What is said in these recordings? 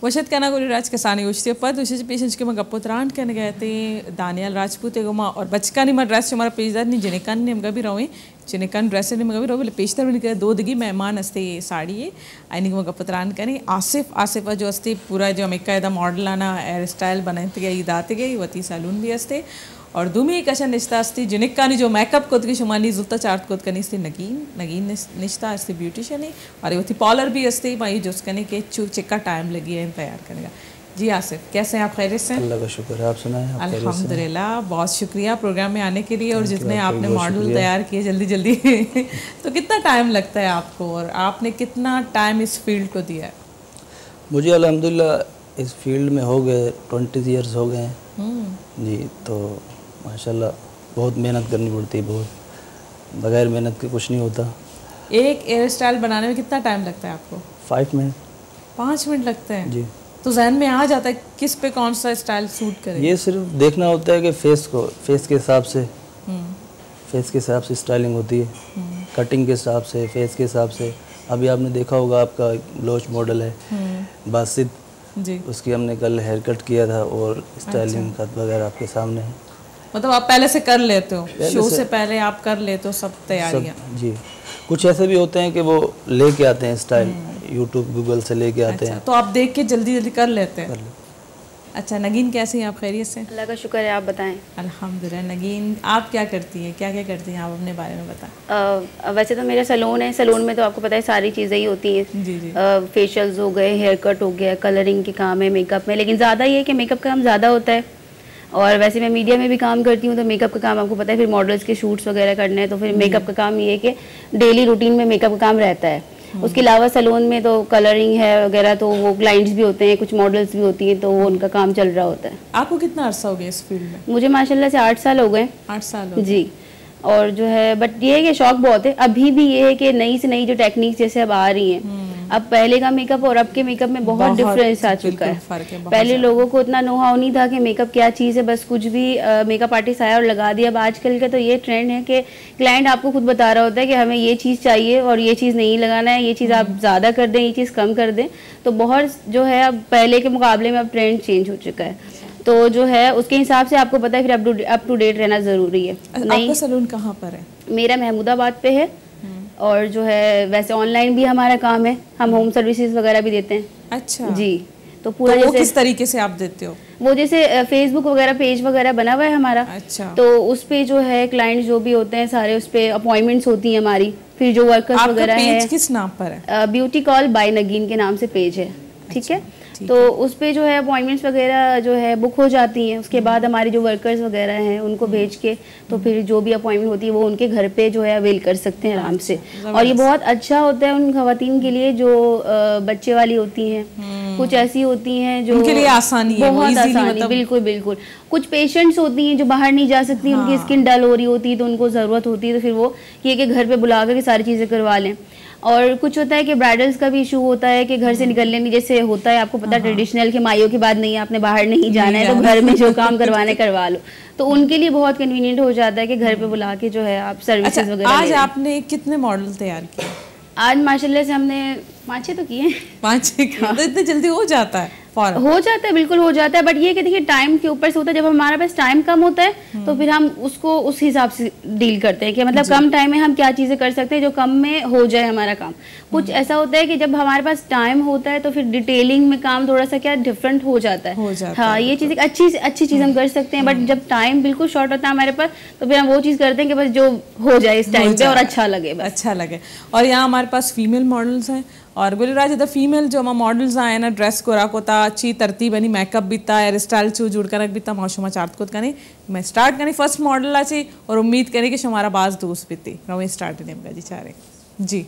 वशत कना गोरी राज कसानी उश्ते पद उसे पेशेंट के मग पुत्रान कन गए थे दानियल राजपूत एगोमा और बचका नहीं मर ड्रेस हमारा पेशदार नहीं जिनेकन ने मगा भी रहे जिनेकन ड्रेस ने मगा भी रहे पेशदार बन के दो दगी मेहमान अस्ते साड़ी है आइनी मग पुत्रान कने आसिफ आसिफ जो अस्ते पूरा जो अमेरिका इधर मॉडल आना हेयर स्टाइल बनाते गए इदाते गए वती सैलून भी अस्ते और दुमी कशा निश्ता अस्ति जिनिक्कानी जो मेकअप कोत की शुमानी जुत्ता चार्ट कोत कनी अस्ति नगीन निश्ता अस्ति ब्यूटिशियन है और ये पार्लर भी अस्ति भाई जो उसकने के चिक्का टाइम लगी है तैयार करने का। जी आसिफ कैसे हैं आप? खैरियत से? अल्लाह का शुक्र है, आप सुनाएं? अल्हम्दुलिल्लाह, बहुत शुक्रिया प्रोग्राम में आने के लिए और जितने आपने मॉडल तैयार किए जल्दी जल्दी तो कितना टाइम लगता है आपको और आपने कितना टाइम इस फील्ड को दिया है? मुझे अल्हम्दुलिल्लाह इस फील्ड में हो गए 20 ईयर्स हो गए हैं जी। तो माशाल्लाह बहुत मेहनत करनी पड़ती है, बहुत बगैर मेहनत के कुछ नहीं होता। एक हेयर स्टाइल बनाने में कितना टाइम लगता है आपको? 5 मिनट। 5 मिनट लगते हैं जी। तो जहन में आ जाता है किस पे कौन सा स्टाइल सूट करे? ये सिर्फ देखना होता है कि फेस के हिसाब से स्टाइलिंग होती है, कटिंग के हिसाब से, फेस के हिसाब से। अभी आपने देखा होगा आपका ब्लोच मॉडल है बासित जी, उसकी हमने कल हेयर कट किया था और स्टाइलिंग कट वगैरह आपके सामने है। मतलब आप पहले से कर लेते हो, शो से पहले आप कर लेते हो सब तैयारियां? जी। कुछ ऐसे भी होते हैं कि वो लेके आते हैं स्टाइल, यूट्यूब गूगल से लेके आते हैं, तो आप देख के जल्दी जल्दी कर लेते हैं? अच्छा नगीन कैसी हैं आप? खैरियत से? अल्लाह का शुक्र है, आप बताएं? अल्हम्दुलिल्लाह। नगीन आप क्या करती हैं, क्या क्या करती हैं आप अपने बारे में बताएं? वैसे तो मेरा सैलून है, सैलून में तो आपको पता है सारी चीज़ें ही होती हैं। जी जी। फेशियल्स हो गए, हेयर कट हो गया, कलरिंग के काम है मेकअप में, लेकिन ज़्यादा ये है कि मेकअप का काम ज़्यादा होता है। और वैसे मैं मीडिया में भी काम करती हूँ तो मेकअप का काम आपको पता है, फिर मॉडल्स के शूट्स वगैरह करने हैं तो फिर मेकअप का काम ये है कि डेली रूटीन में मेकअप का काम रहता है। उसके अलावा सैलून में तो कलरिंग है वगैरह, तो वो क्लाइंट्स भी होते हैं, कुछ मॉडल्स भी होती हैं, तो वो उनका काम चल रहा होता है। आपको कितना अरसा हो गया इस फील्ड में? मुझे माशाल्लाह से 8 साल हो गए। 8 साल हो गए। जी। और जो है बट ये है कि शौक बहुत है, अभी भी ये है कि नई से नई जो टेक्निक्स जैसे अब आ रही हैं, अब पहले का मेकअप और अब के मेकअप में बहुत डिफरेंस आ चुका है। पहले लोगों को इतना नो हाउ नहीं था कि मेकअप क्या चीज़ है, बस कुछ भी मेकअप आर्टिस्ट आया और लगा दिया। अब आजकल का तो ये ट्रेंड है कि क्लाइंट आपको खुद बता रहा होता है कि हमें ये चीज़ चाहिए और ये चीज़ नहीं लगाना है, ये चीज़ आप ज़्यादा कर दें, ये चीज़ कम कर दें। तो बहुत जो है अब पहले के मुकाबले में अब ट्रेंड चेंज हो चुका है, तो जो है उसके हिसाब से आपको पता है फिर अप टू डेट रहना ज़रूरी है। आपका सैलून कहाँ पर है? मेरा महमूदाबाद पे है और जो है वैसे ऑनलाइन भी हमारा काम है, हम होम सर्विसेज वगैरह भी देते हैं। अच्छा जी। तो पूरा वो किस तरीके से आप देते हो? वो जैसे फेसबुक वगैरह पेज वगैरह बना हुआ है हमारा। अच्छा। तो उस पे जो है क्लाइंट्स जो भी होते हैं सारे उस पे अपॉइंटमेंट्स होती हैं हमारी, फिर जो वर्कर्स वगैरह है। पेज किस नाम पर है? ब्यूटी कॉल बाय नगीन के नाम से पेज है। ठीक है। तो उस पे जो है अपॉइंटमेंट्स वगैरह जो है बुक हो जाती हैं, उसके बाद हमारे जो वर्कर्स वगैरह हैं उनको भेज के तो फिर जो भी अपॉइंटमेंट होती है वो उनके घर पे जो है अवेल कर सकते हैं आराम से। और ये बहुत अच्छा होता है उन खवातीन के लिए जो बच्चे वाली होती हैं, कुछ ऐसी होती हैं जो उनके लिए आसानी है, बहुत आसानी, बिल्कुल बिल्कुल। कुछ पेशेंट्स होती हैं जो बाहर नहीं जा सकती, उनकी स्किन डल हो रही होती है तो उनको ज़रूरत होती है तो फिर वो ये कि घर पे बुला कर सारी चीज़ें करवा लें। और कुछ होता है कि ब्राइडल्स का भी इशू होता है कि घर से निकलने नहीं, जैसे होता है आपको पता है ट्रेडिशनल के माइयों के बाद नहीं, आपने बाहर नहीं जाना है तो घर में जो काम करवाने करवा लो, तो उनके लिए बहुत कन्वीनियंट हो जाता है कि घर पे बुला के जो है आप सर्विसेज वगैरह। आज आपने कितने मॉडल तैयार किए? आज माशाल्लाह से हमने 5-6 तो किए। 5-6 तो इतने जल्दी हो जाता है? हो जाता है, बिल्कुल हो जाता है, बट ये कि देखिए टाइम के ऊपर से होता है। जब हमारे पास टाइम कम होता है तो फिर हम उसको उस हिसाब से डील करते हैं कि मतलब कम टाइम में हम क्या चीज़ें कर सकते हैं जो कम में हो जाए हमारा काम। कुछ ऐसा होता है कि जब हमारे पास टाइम होता है तो फिर डिटेलिंग में काम थोड़ा सा क्या डिफरेंट हो जाता है। हाँ, ये चीज़ अच्छी चीज़ हम कर सकते हैं, बट जब टाइम बिल्कुल शॉर्ट होता है हमारे पास तो फिर हम वो चीज़ करते हैं कि बस जो हो जाए इस टाइम पे और अच्छा लगे, अच्छा लगे। और यहाँ हमारे पास फीमेल मॉडल्स हैं और गुलराज इधर फीमेल जो मॉडल्स आए ना ड्रेस को राकोता अच्छी तरतीब बनी, मेकअप भी था, हेयर स्टाइल छू जुड़ कर भी था, मौसम चार्ट को कने मैं स्टार्ट करी फर्स्ट मॉडल अच्छी और उम्मीद करी कि हमारा बाज दोस्त भी थी रवे स्टार्ट जी चारे जी।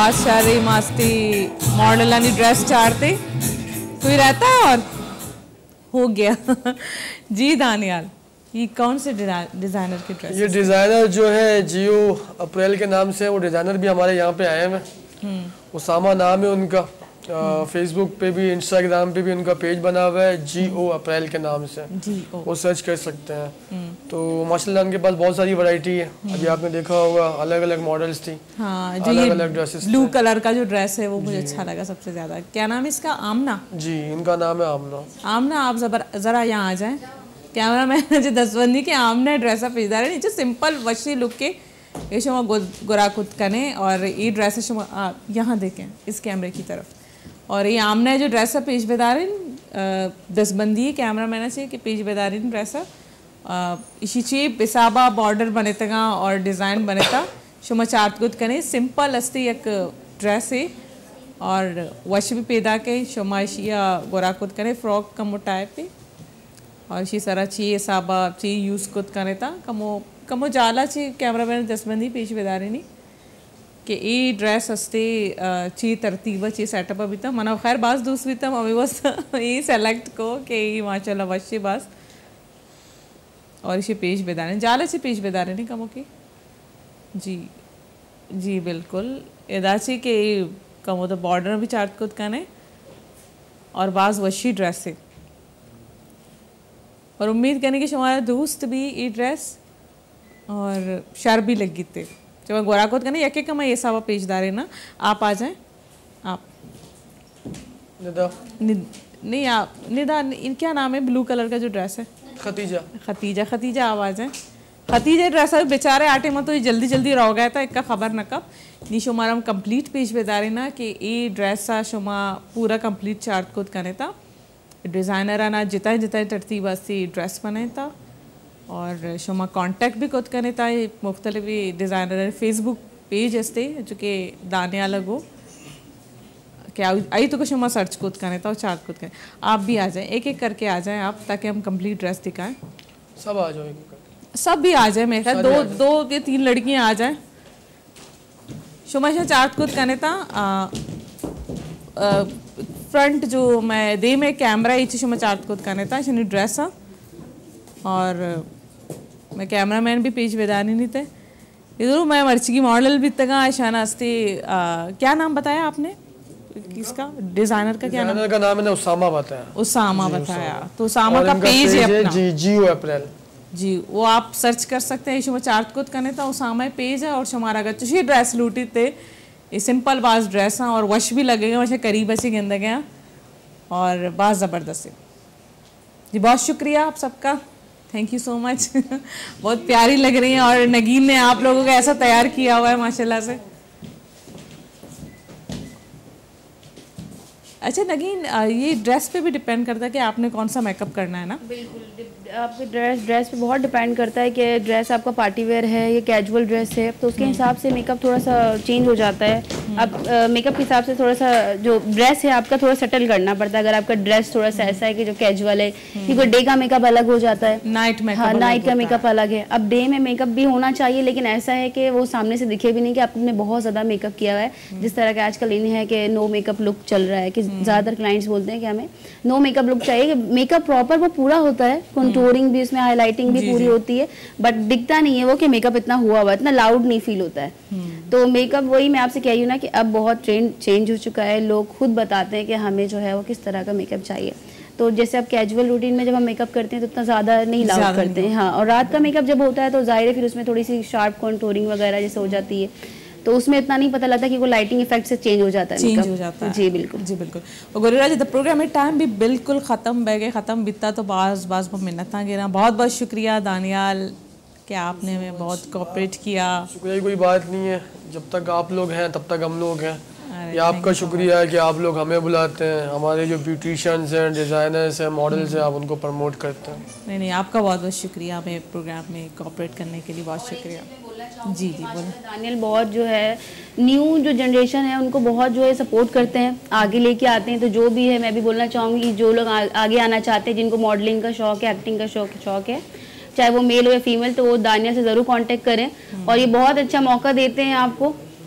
शारी मास्ती मॉडल यानी ड्रेस चारते कोई रहता है और हो गया। जी दानियाल, ये कौन से डिज़ाइनर के ड्रेस? ये डिज़ाइनर जो है जियो अप्रैल के नाम से, वो डिज़ाइनर भी हमारे यहाँ पे आए हैं। उसामा नाम है उनका। फेसबुक पे भी इंस्टाग्राम पे भी उनका पेज बना हुआ है जियो अप्रैल के नाम से, वो सर्च कर सकते हैं। तो माशाल्लाह उनके पास बहुत सारी वैरायटी है। अभी आपने देखा होगा अलग अलग मॉडल्स थी। हाँ, जो अलग अलग ड्रेसेस। ब्लू कलर का जो ड्रेस है वो मुझे अच्छा लगा सबसे ज्यादा। क्या नाम है इसका? आमना। जी, इनका नाम है आमना। आमना, आप जरा यहाँ आ जाए। कैमरा मैन जो दसबंदी के आमना ड्रेस पेजदार है नीचे सिंपल वशी लुक के ये शुमा गोरा खुद कने और ये ड्रेस शुमा यहाँ देखें इस कैमरे की तरफ। और ये आमना जो ड्रेस पेश बेदारिन दसबंदी कैमरा मैन से कि पेश बेदारिन ड्रेस इसी चे पिसाबा बॉर्डर बने तगा और डिज़ाइन बने था शुमा चार्ट गुद कने सिंपल अस्ती एक ड्रेस है और वश भी पैदा के शुमा इशिया गोरा खुद कने फ्रॉक का मोटाए पे और इसी सारा ची साबा ची यूज़ खुद कने था कमो जाला ची कैमरा मैन दसबंदी पेश बेदारी नहीं कि ये ड्रेस अस्ते ची तरतीब ची सेटअप अभी तक मना खैर बास दूसरी तम अभी बस ये सेलेक्ट को कि ये माशाल्लाह वश्य बास और इसे पेश बेदारे जाला से पेश बेदारे नहीं कमो की। जी बिल्कुल एदाची के कमो तो बॉर्डर भी चार्ट खुद कने और बास वशी ड्रेस से और उम्मीद करने की हमारा दोस्त भी ये ड्रेस और शर भी लगी थे जब गोरा कोत करने यके कमा ये सावा पेजदार है ना। आप आ जाएं। आप नहीं आप निदा क्या नाम है ब्लू कलर का जो ड्रेस है? खतीजा आवाज़ है। खतीजा ड्रेस है बेचारे आटे में तो ये जल्दी रह गया था इक्का खबर न कब नी शुमार हम कंप्लीट पेज बेदार है ना कि ये ड्रेस सा शुमा पूरा कंप्लीट चार्ट कोत करने था डिज़ाइनर आना जिता तरतीब से ड्रेस बनाए था और शुमा कांटेक्ट भी खुद करने था मुख्तलिफ डिज़ाइनर फेसबुक पेज हस्ते जो कि दाने अलग हो क्या आई तो कुछ शुमा सर्च खुद करने था और चार्ट खुद करें। आप भी आ जाएं, एक एक करके आ जाएं आप ताकि हम कंप्लीट ड्रेस दिखाएं। सब आ जाओ, सब भी आ जाए मेरे ख्याल दो या तीन लड़कियां आ जाएं। शुमा चार्ट खुद करने था फ्रंट जो मैं दे में कैमरा इच्छी शुमा चार्ट खुद करने था शनि ड्रेस और मैं कैमरा मैन भी पेज बेदानी नहीं थे इधर मैं मर्ची की मॉडल भी तक आशाना अस्ते। क्या नाम बताया आपने किसका? डिजाइनर का क्या नाम? का नाम है उसामा बताया। उसामा बताया तो उसामा का पेज है अपना जी जियो अप्रैल जी, वो आप सर्च कर सकते हैं। शुमा चार्ट खुद करने था उसामा पेज है और शुमारा का चुशी ड्रेस लूटी थे ये सिंपल बास ड्रेस हैं और वश भी लगेगा वैसे करीब ऐसे गेंदे गया और बास ज़बरदस्त है जी। बहुत शुक्रिया आप सबका, थैंक यू सो मच। बहुत प्यारी लग रही हैं और नगीन ने आप लोगों को ऐसा तैयार किया हुआ है माशाल्लाह से। अच्छा नगीन, ये ड्रेस पे भी डिपेंड करता है कि आपने कौन सा मेकअप करना है ना? बिल्कुल, आपके ड्रेस पे बहुत डिपेंड करता है कि ड्रेस आपका पार्टी वेयर है या कैजुअल ड्रेस है तो उसके हिसाब से मेकअप थोड़ा सा चेंज हो जाता है। अब मेकअप के हिसाब से थोड़ा सा जो ड्रेस है आपका थोड़ा सेटल करना पड़ता है। अगर आपका ड्रेस थोड़ा सा ऐसा है कि जो कैजुअल है क्योंकि डे का मेकअप अलग हो जाता है, नाइट मेकअप। हाँ, नाइट का मेकअप अलग है। अब डे में मेकअप भी होना चाहिए लेकिन ऐसा है कि वो सामने से दिखे भी नहीं कि आपने बहुत ज़्यादा मेकअप किया हुआ है। जिस तरह का आजकल इन है कि नो मेकअप लुक चल रहा है कि ज़्यादातर क्लाइंट्स बोलते हैं कि हमें नो मेकअप लुक चाहिए। मेकअप प्रॉपर वो पूरा होता है, कंटूरिंग भी उसमें, हाईलाइटिंग भी पूरी होती है बट दिखता नहीं है वो कि मेकअप इतना हुआ हुआ, इतना लाउड नहीं फील होता है। तो मेकअप वही मैं आपसे कह रही हूँ ना कि अब बहुत ट्रेंड चेंज हो चुका है। लोग खुद बताते हैं कि हमें जो है वो किस तरह का मेकअप चाहिए। तो जैसे अब कैजुअल रूटीन में जब हम मेकअप करते हैं तो इतना ज़्यादा नहीं लाउड करते हैं। हाँ, और रात का मेकअप जब होता है तो जाहिर है फिर उसमें थोड़ी सी शार्प कंटूरिंग वगैरह जैसे हो जाती है तो उसमें इतना नहीं पता लगता कि वो लाइटिंग इफेक्ट से चेंज हो जाता है। जी बिल्कुल जी बिल्कुल। और गोरिल्ला जी द प्रोग्राम में टाइम भी बिल्कुल ख़त्म बह गए, ख़त्म बीता तो बाज़ मिन्नत गिरा। बहुत बहुत शुक्रिया दानियाल कि आपने हमें बहुत कोऑपरेट किया। शुक्रिया कोई बात नहीं है, जब तक आप लोग हैं तब तक हम लोग हैं। ये आपका शुक्रिया है कि आप लोग हमें बुलाते हैं, हमारे जो ब्यूटिशियंस हैं, डिज़ाइनर्स हैं, मॉडल्स हैं, आप उनको प्रमोट करते हैं। नहीं आपका बहुत बहुत शुक्रिया हमें प्रोग्राम में कोऑपरेट करने के लिए, बहुत शुक्रिया। जी बोलो। दानियाल बहुत जो है न्यू जो जनरेशन है उनको बहुत जो है सपोर्ट करते हैं, आगे लेके आते हैं। तो जो भी है मैं भी बोलना चाहूँगी जो लोग आगे आना चाहते हैं, जिनको मॉडलिंग का शौक है, एक्टिंग का शौक है, चाहे वो मेल हो या फीमेल, तो वो दानियाल से ज़रूर कांटेक्ट करें और ये बहुत अच्छा मौका देते हैं आपको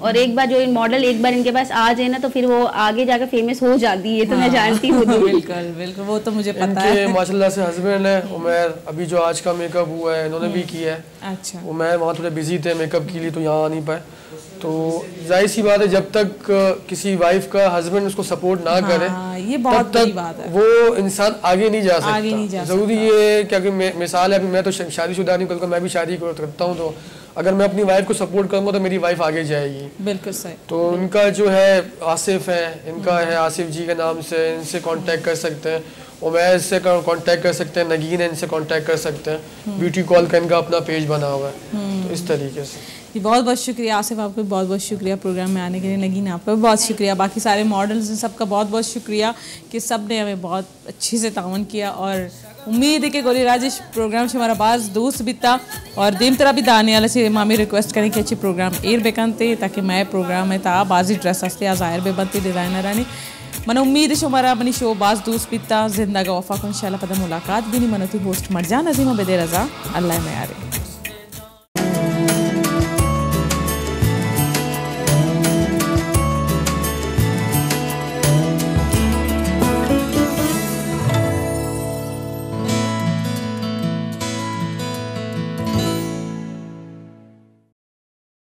और एक बार जो मॉडल एक बार इनके पास आ जाए ना तो फिर वो आगे जाकर फेमस हो जाती है, तो मैं जानती हूँ। बिल्कुल बिल्कुल, वो तो मुझे पता है। माशाल्लाह से हस्बैंड है उमैर, अभी जो आज का मेकअप हुआ है इन्होंने भी किया है। अच्छा। उमैर वहाँ थोड़े बिजी थे मेकअप के लिए तो यहाँ आ नहीं पाए। तो जाहिर सी बात है जब तक किसी वाइफ का हस्बैंड उसको सपोर्ट ना करे, ये बहुत बड़ी बात है, वो इंसान आगे नहीं जा सकता। जरूरी ये है क्या कि मिसाल है, अभी मैं तो शादीशुदा नहीं, कल मैं भी शादी करता हूँ, तो अगर मैं अपनी वाइफ को सपोर्ट करूँगा तो मेरी वाइफ आगे जाएगी। बिल्कुल सही। तो उनका जो है आसिफ है, इनका है आसिफ जी के नाम से, इनसे कांटेक्ट कर सकते हैं। उमैर से कांटेक्ट कर सकते हैं, नगीन है इनसे कांटेक्ट कर सकते हैं। ब्यूटी कॉल का इनका अपना पेज बना हुआ है। तो इस तरीके से जी, बहुत बहुत शुक्रिया आसिफ, आपको बहुत बहुत शुक्रिया प्रोग्राम में आने के लिए। नगीन आपका भी बहुत शुक्रिया, बाकी सारे मॉडल्स हैं सबका बहुत बहुत शुक्रिया कि सब ने हमें बहुत अच्छे से तावन किया। और उम्मीद है कि गोली राजेश प्रोग्राम से हमारा बाज दोस्त बीता और देम तरह भी दाने वाले से मामी रिक्वेस्ट करें कि अच्छी प्रोग्राम एर बेकनते ताकि मैं प्रोग्राम है ता बाजी ड्रेस हस्ते आ ज़ाहिर बे बनती डिज़ाइनर आनी मन उम्मीद है हमारा अपनी शो बाज दोस्त बीता जिंदा का वफा को इंशाल्लाह पता मुलाकात भी नहीं मनोती होस्ट मर जा नजीमा बेदे रजा अल्लाह में यारे।